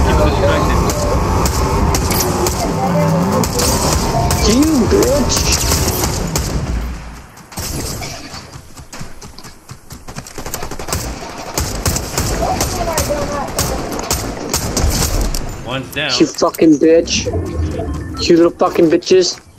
You bitch! One's down. You fucking bitch. You little fucking bitches.